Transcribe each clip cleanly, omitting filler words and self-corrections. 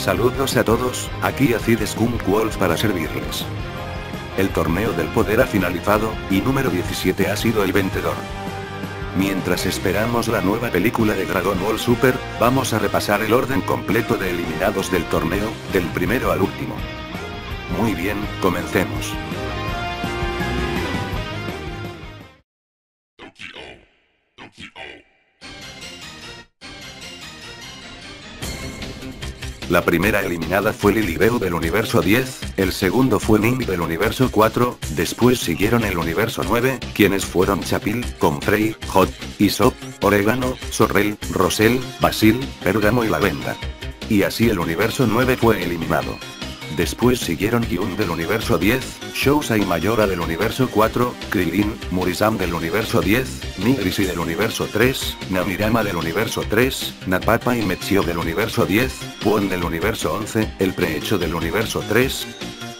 Saludos a todos, aquí Acid Skunk Wolf para servirles. El torneo del poder ha finalizado, y número 17 ha sido el vencedor. Mientras esperamos la nueva película de Dragon Ball Super, vamos a repasar el orden completo de eliminados del torneo, del primero al último. Muy bien, comencemos. La primera eliminada fue Lilibeu del universo 10, el segundo fue Ning del universo 4, después siguieron el universo 9, quienes fueron Chapil, Comfrey, Hot, Isop, Oregano, Sorrel, Rosel, Basil, Pérgamo y Lavenda. Y así el universo 9 fue eliminado. Después siguieron Kyun del universo 10, Shousai Mayora del universo 4, Krilin, Murisam del universo 10, Nigrisi del universo 3, Namirama del universo 3, Napapa y Mechio del universo 10, Puon del universo 11, el Prehecho del universo 3,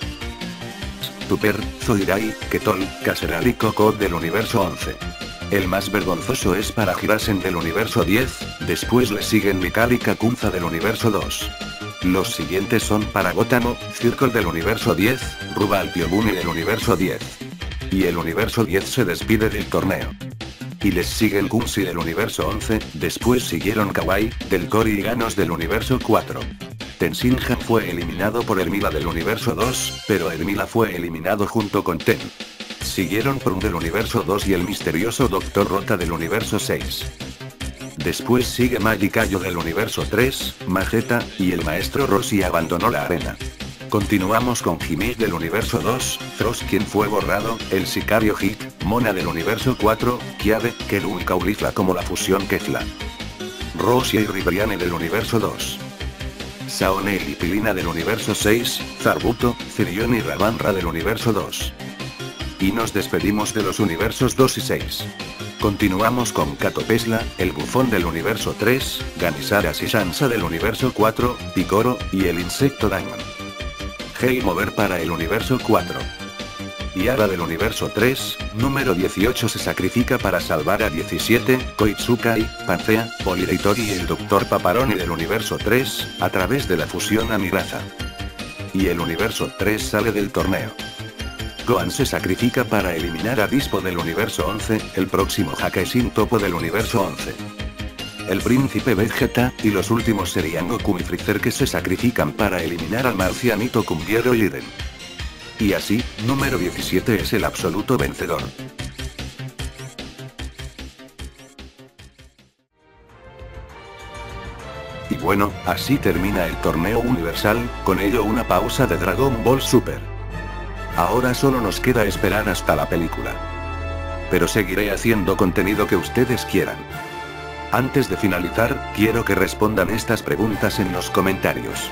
Tupper, Zoirai, Ketol, Caseral y Kokot del universo 11. El más vergonzoso es para Hirasen del universo 10, después le siguen Mikal y Kakunza del universo 2. Los siguientes son para Gotamo, Circle del universo 10, Rubal Piobuni del universo 10. Y el universo 10 se despide del torneo. Y les siguen Kunsi del universo 11, después siguieron Kawaii, del Kori y Ganos del universo 4. Tenshinhan fue eliminado por Ermila del universo 2, pero Ermila fue eliminado junto con Ten. Siguieron Prun del universo 2 y el misterioso Dr. Rota del universo 6. Después sigue Magicayo del universo 3, Mageta, y el maestro Rossi abandonó la arena. Continuamos con Himik del universo 2, Frost quien fue borrado, el sicario Hit, Mona del universo 4, Kiabe, Keru y Caulifla como la fusión Kefla. Rossi y Ribriane del universo 2. Saone y Lipilina del universo 6, Zarbuto, Cirion y Rabanra del universo 2. Y nos despedimos de los universos 2 y 6. Continuamos con Kato Pesla, el bufón del universo 3, Ganisaras y Shansa del universo 4, Picoro, y el insecto Diamond. Hei Mover para el universo 4. Yara del universo 3, número 18 se sacrifica para salvar a 17, Koitsukai, Pancea, Polirator y el Dr. Paparoni del universo 3, a través de la fusión Amiraza. Y el universo 3 sale del torneo. Gohan se sacrifica para eliminar a Dispo del universo 11, el próximo Hakeishin Topo del universo 11. El príncipe Vegeta, y los últimos serían Goku y Freezer que se sacrifican para eliminar al marcianito Cumbiero Jiren. Y así, número 17 es el absoluto vencedor. Y bueno, así termina el torneo universal, con ello una pausa de Dragon Ball Super. Ahora solo nos queda esperar hasta la película. Pero seguiré haciendo contenido que ustedes quieran. Antes de finalizar, quiero que respondan estas preguntas en los comentarios.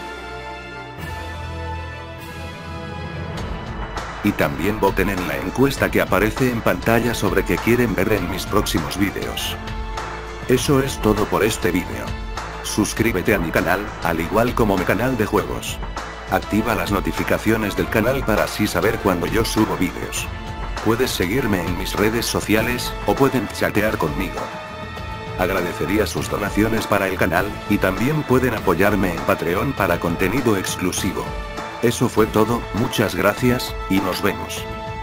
Y también voten en la encuesta que aparece en pantalla sobre qué quieren ver en mis próximos vídeos. Eso es todo por este vídeo. Suscríbete a mi canal, al igual como mi canal de juegos. Activa las notificaciones del canal para así saber cuando yo subo vídeos. Puedes seguirme en mis redes sociales, o pueden chatear conmigo. Agradecería sus donaciones para el canal, y también pueden apoyarme en Patreon para contenido exclusivo. Eso fue todo, muchas gracias, y nos vemos.